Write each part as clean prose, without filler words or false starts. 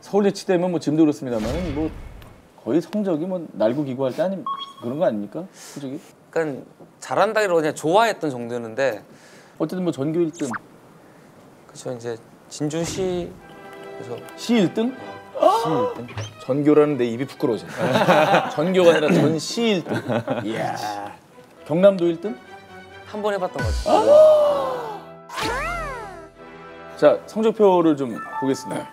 서울대 치대면 뭐 지금도 그렇습니다만 뭐 거의 성적이 뭐 날고 기구할 때 아니 그런 거 아닙니까? 솔직히. 그러니까 잘한다기로 그냥 좋아했던 정도였는데 어쨌든 뭐 전교 1등. 그렇죠. 이제 진주시 그래서 시 1등? 시 1등? 전교라는 내 입이 부끄러워져. 전교가 아니라 전시 1등. 이야. 경남도 1등? 한 번 해봤던 거죠. 자, 성적표를 좀 보겠습니다.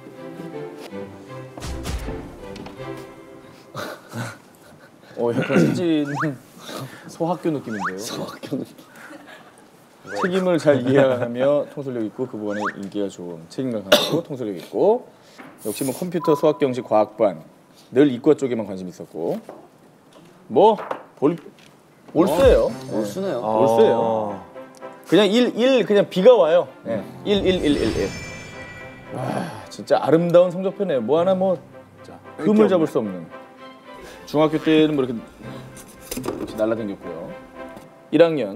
약간 사진 소학교 느낌인데요. 소학교 느낌. 책임을 잘 이해하며 통솔력 있고 그 부분에 인기가 좋은 책임감 강하고 통솔력 있고 역시 뭐 컴퓨터 수학 경식 과학반 늘 이과 쪽에만 관심 있었고 뭐 올수예요. 올수네요. 올수예요. 그냥 1 그냥 비가 와요. 네. 1. 와 진짜 아름다운 성적표네요. 뭐 하나 뭐 흠을 잡을 수 없는. 중학교 때는 뭐 이렇게 날라다녔고요. 1학년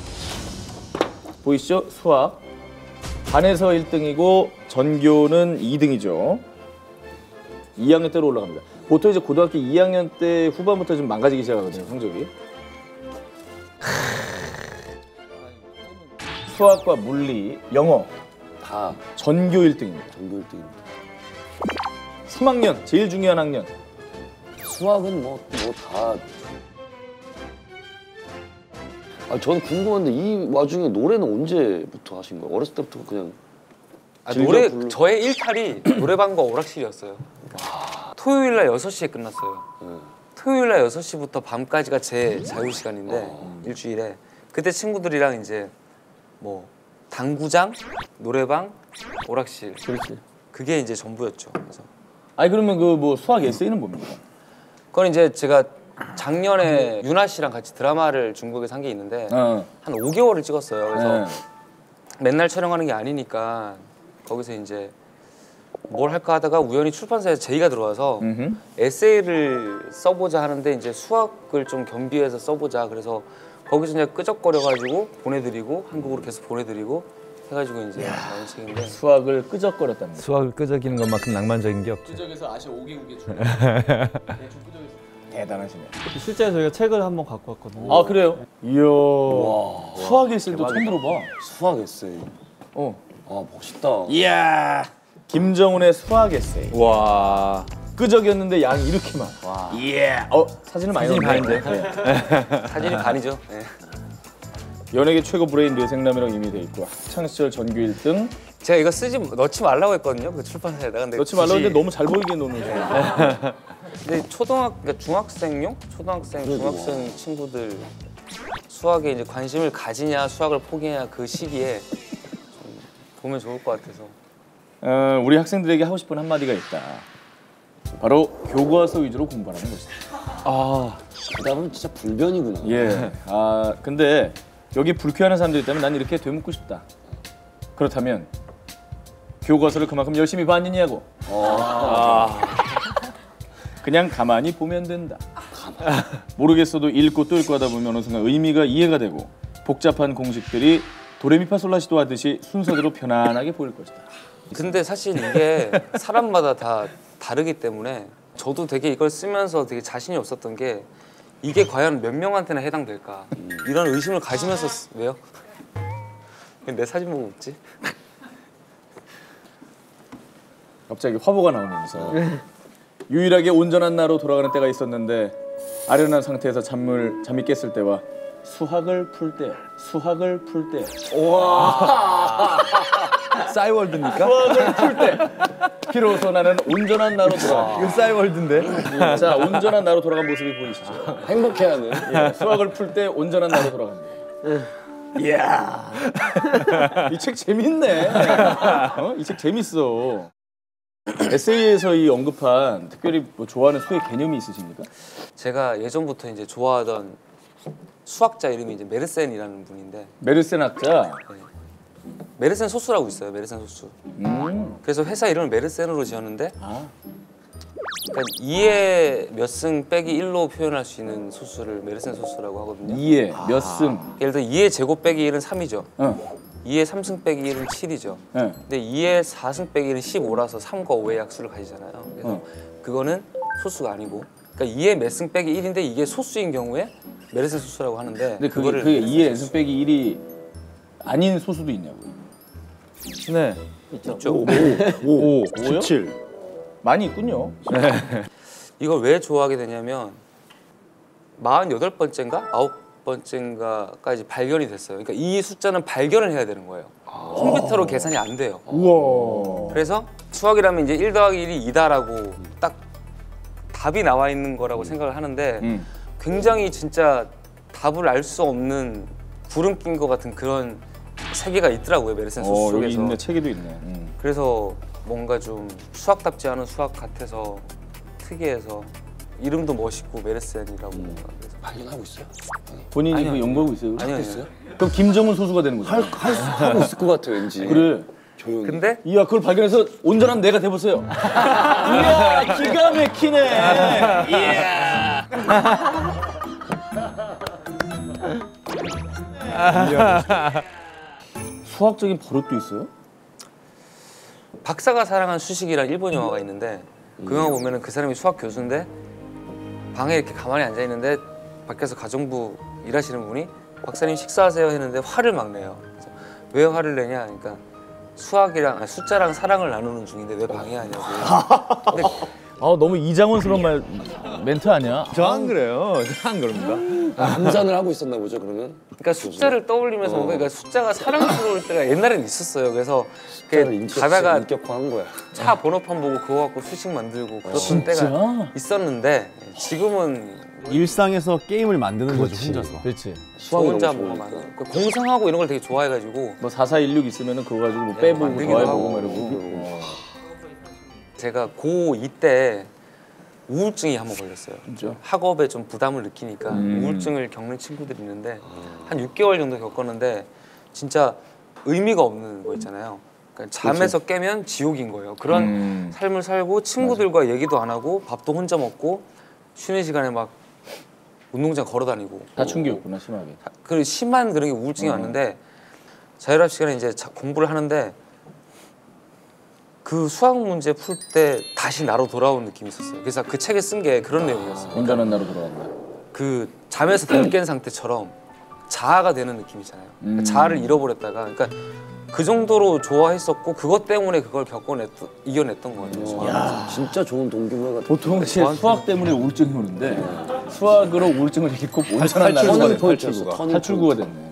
보이시죠? 수학 반에서 1등이고 전교는 2등이죠. 2학년 때로 올라갑니다. 보통 이제 고등학교 2학년 때 후반부터 좀 망가지기 시작하거든요, 성적이. 수학과 물리, 영어 다 전교 1등입니다. 전교 1등입니다. 3학년, 제일 중요한 학년. 수학은 뭐 다. 저는 궁금한데 이 와중에 노래는 언제부터 하신 거예요? 어렸을 때부터 그냥 노래 저의 일탈이 노래방과 오락실이었어요. 그러니까 토요일날 6시에 끝났어요. 토요일날 6시부터 밤까지가 제 자유 시간인데 일주일에 그때 친구들이랑 이제 뭐 당구장, 노래방, 오락실. 그렇지. 그게 이제 전부였죠. 그래서 아니 그러면 그 뭐 수학 에세이는 뭡니까? 그건 이제 제가 작년에 윤아 씨랑 같이 드라마를 중국에서 한 게 있는데 한 5개월을 찍었어요. 그래서 맨날 촬영하는 게 아니니까 거기서 이제 뭘 할까 하다가 우연히 출판사에서 제의가 들어와서 에세이를 써보자 하는데 이제 수학을 좀 겸비해서 써보자. 그래서 거기서 이제 끄적거려가지고 보내드리고 한국으로 계속 보내드리고 해가지고 이제 나온 책인데 수학을 끄적거렸답니다. 수학을 끄적이는 것만큼 낭만적인 게 없죠. 끄적에서 아시아 5개국에 출 대단하시네. 실제 저희가 책을 한번 갖고 왔거든요. 아 그래요? 이야. 수학 에세이도 처음 들어봐. 수학 에세이. 멋있다. 이야. 김정훈의 수학 에세이. 와. 끄적였는데 양이 이렇게 많아. 와. 이야. 사진은 많이 넣었네. 사진이 반이죠. 네. 연예계 최고 브레인 뇌생남이라고 이미 돼 있고 학창시절 전교 1등. 제가 이거 넣지 말라고 했거든요. 그 출판사에다가. 근데 넣지 말라고 했는데 너무 잘 보이게 놓는 거예요. 근데 그러니까 중학생용? 중학생 친구들 수학에 이제 관심을 가지냐 수학을 포기하냐 그 시기에 좀 보면 좋을 것 같아서. 우리 학생들에게 하고 싶은 한마디가 있다. 바로 교과서 위주로 공부하는 것이다. 그다음은 진짜 불변이구나. 예. 근데 여기 불쾌하는 사람들이 있다면 난 이렇게 되묻고 싶다. 그렇다면 교과서를 그만큼 열심히 봤느냐고. 그냥 가만히 보면 된다. 모르겠어도 읽고 또 읽고 하다 보면 어느 순간 의미가 이해가 되고 복잡한 공식들이 도레미파솔라시도 하듯이 순서대로 편안하게 보일 것이다. 근데 사실 이게 사람마다 다 다르기 때문에 저도 되게 이걸 쓰면서 되게 자신이 없었던 게 이게 과연 몇 명한테나 해당될까 이런 의심을 가지면서 왜요? 내 사진 보고 웃지? 갑자기 화보가 나오면서 유일하게 온전한 나로 돌아가는 때가 있었는데 아련한 상태에서 잠이 깼을 때와 수학을 풀 때. 와. 싸이월드입니까? 수학을 풀 때. 비로소 나는 온전한 나로 돌아가. 이거 싸이월드인데? 자, 온전한 나로 돌아간 모습이 보이시죠? 행복해하는. 예, 수학을 풀 때 온전한 나로 돌아갑니다. 이야. 이 책 재밌네. 이 책 재밌어. 에세이에서 이 언급한 특별히 뭐 좋아하는 수의 개념이 있으십니까? 제가 예전부터 이제 좋아하던 수학자 이름이 이제 메르센이라는 분인데 메르센 학자. 메르센 소수라고 있어요. 메르센 소수. 그래서 회사 이름을 메르센으로 지었는데 그러니까 2의 몇 승 빼기 1로 표현할 수 있는 소수를 메르센 소수라고 하거든요. 2의 몇 승. 예를 들어 2의 제곱 빼기 1은 3이죠. 2의 3승 빼기 1은 7이죠. 네. 근데 2의 4승 빼기 1은 15라서 3과 5의 약수를 가지잖아요. 그래서 그거는 소수가 아니고, 그러니까 2의 몇 승 빼기 1인데 이게 소수인 경우에 메르세 소수라고 하는데, 근데 그게 2의 n승 빼기 1이 아닌 소수도 있냐고요? 네. 있죠. 5, 17. 많이 있군요. 이걸 왜 좋아하게 되냐면 48번째인가 9번째인가까지 발견이 됐어요. 그러니까 이 숫자는 발견을 해야 되는 거예요. 컴퓨터로 계산이 안 돼요. 우와. 그래서 수학이라면 이제 1 더하기 1이 2다라고 딱 답이 나와 있는 거라고 생각을 하는데 굉장히 진짜 답을 알 수 없는 구름 낀 것 같은 그런 세계가 있더라고요. 메르센 소수 여기 속에서. 있네. 책에도 있네. 그래서 뭔가 좀 수학답지 않은 수학 같아서 특이해서 이름도 멋있고 메르센이라고 뭔가 그래서 발견하고 있어요? 본인이 아니요, 그 연구하고 있어요? 아니요. 그럼 김정은 소수가 되는 거죠? 하고 있을 것 같아 왠지. 그래. 조용히. 근데 이야, 그걸 발견해서 온전한 내가 돼보세요. 이야, 기가 막히네. 이야. 수학적인 버릇도 있어요? 박사가 사랑한 수식이란 일본 영화가 있는데 그 영화 보면은 그 사람이 수학 교수인데 방에 이렇게 가만히 앉아 있는데 밖에서 가정부 일하시는 분이 박사님 식사하세요 했는데 화를 막 내요. 그래서 왜 화를 내냐? 그러니까 수학이랑 숫자랑 사랑을 나누는 중인데 왜 방해하냐고. 근데 너무 이장원스러운 멘트 아니야? 저 안 그래요. 저 안 그럽니다. 암산을 하고 있었나 보죠 그러면? 그러니까 숫자를 떠올리면서 뭔가 그러니까 숫자가 사랑스러울 때가 옛날엔 있었어요. 그래서 가다가 인격화한 거야. 차 번호판 보고 그거 갖고 수식 만들고 그랬던 때가 있었는데 지금은 일상에서 게임을 만드는 거죠, 혼자서. 그렇지. 저 혼자 뭔가 만들고 공상하고 이런 걸 되게 좋아해가지고 뭐 4416 있으면은 그거 가지고 뭐 빼보고 만들기도 더해보고 하고. 말이고. 제가 고2 때 우울증이 한번 걸렸어요. 진짜? 학업에 좀 부담을 느끼니까 우울증을 겪는 친구들이 있는데 한 6개월 정도 겪었는데 진짜 의미가 없는 거 있잖아요. 그러니까 잠에서 깨면 지옥인 거예요. 그런 삶을 살고 친구들과 얘기도 안 하고 밥도 혼자 먹고 쉬는 시간에 막 운동장 걸어 다니고 사춘기였구나, 심하게. 그 심한 그런 게 우울증이 왔는데 자율학 시간에 이제 공부를 하는데 그 수학 문제 풀 때 다시 나로 돌아온 느낌이 있었어요. 그래서 그 책에 쓴 게 그런 내용이었어요. 온전한 나로 돌아간다. 그 잠에서 덜 깬 상태처럼 자아가 되는 느낌이잖아요. 그러니까 자아를 잃어버렸다가 그러니까 그 정도로 좋아했었고 그것 때문에 그걸 이겨냈던 거예요. 야 진짜 좋은 동기부여 같아. 보통 수학 때문에 우울증이 오는데 수학으로 우울증을 잃고 온전한 나로 탈출구가 탈출구가 됐네.